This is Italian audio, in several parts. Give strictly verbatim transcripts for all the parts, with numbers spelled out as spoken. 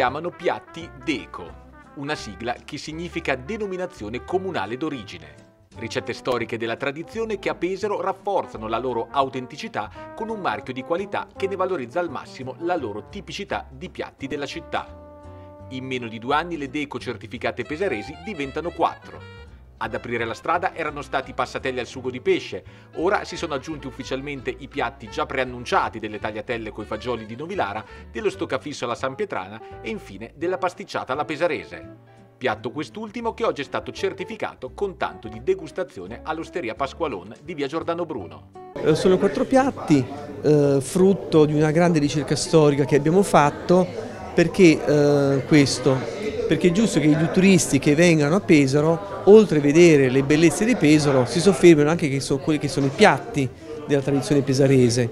chiamano piatti DECO, una sigla che significa denominazione comunale d'origine. Ricette storiche della tradizione che a Pesaro rafforzano la loro autenticità con un marchio di qualità che ne valorizza al massimo la loro tipicità di piatti della città. In meno di due anni le DECO certificate pesaresi diventano quattro. Ad aprire la strada erano stati i passatelli al sugo di pesce, ora si sono aggiunti ufficialmente i piatti già preannunciati delle tagliatelle coi fagioli di Novilara, dello stoccafisso alla Sanpietrana e infine della pasticciata alla pesarese. Piatto quest'ultimo che oggi è stato certificato con tanto di degustazione all'Osteria Pasqualon di via Giordano Bruno. Sono quattro piatti, eh, frutto di una grande ricerca storica che abbiamo fatto. Perché eh, questo? Perché è giusto che i turisti che vengano a Pesaro, oltre a vedere le bellezze di Pesaro, si soffermino anche che sono quelli che sono i piatti della tradizione pesarese.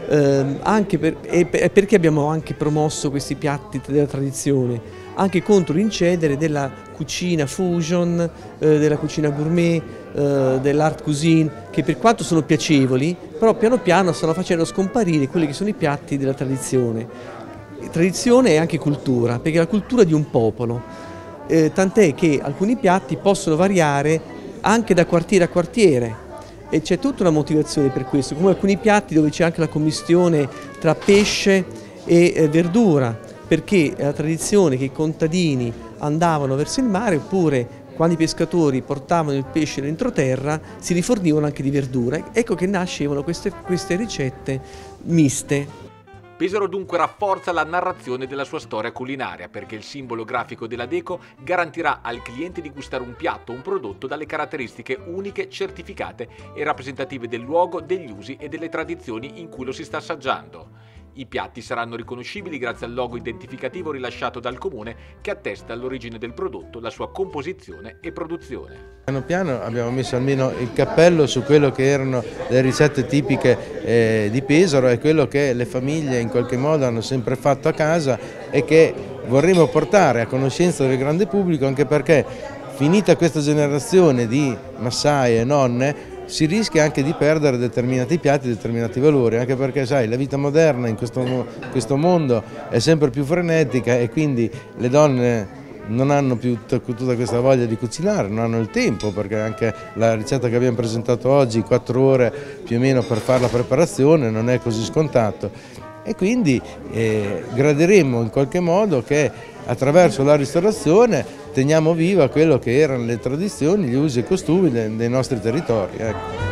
Eh, anche per, e perché abbiamo anche promosso questi piatti della tradizione? Anche contro l'incedere della cucina fusion, eh, della cucina gourmet, eh, dell'art cuisine, che per quanto sono piacevoli, però piano piano stanno facendo scomparire quelli che sono i piatti della tradizione. Tradizione e anche cultura, perché è la cultura di un popolo, eh, tant'è che alcuni piatti possono variare anche da quartiere a quartiere e c'è tutta una motivazione per questo, come alcuni piatti dove c'è anche la commistione tra pesce e eh, verdura, perché è la tradizione che i contadini andavano verso il mare oppure quando i pescatori portavano il pesce dentro-terra si rifornivano anche di verdura. Ecco che nascevano queste, queste ricette miste. Pesaro dunque rafforza la narrazione della sua storia culinaria perché il simbolo grafico della DECO garantirà al cliente di gustare un piatto o un prodotto dalle caratteristiche uniche, certificate e rappresentative del luogo, degli usi e delle tradizioni in cui lo si sta assaggiando. I piatti saranno riconoscibili grazie al logo identificativo rilasciato dal comune che attesta l'origine del prodotto, la sua composizione e produzione. Piano piano abbiamo messo almeno il cappello su quello che erano le ricette tipiche eh, di Pesaro e quello che le famiglie in qualche modo hanno sempre fatto a casa e che vorremmo portare a conoscenza del grande pubblico, anche perché finita questa generazione di massaie e nonne si rischia anche di perdere determinati piatti, determinati valori, anche perché sai, la vita moderna in questo, questo mondo è sempre più frenetica e quindi le donne non hanno più tutta questa voglia di cucinare, non hanno il tempo, perché anche la ricetta che abbiamo presentato oggi, quattro ore più o meno per fare la preparazione, non è così scontato. E quindi eh, gradiremmo in qualche modo che attraverso la ristorazione teniamo viva quello che erano le tradizioni, gli usi e costumi dei nostri territori. Ecco.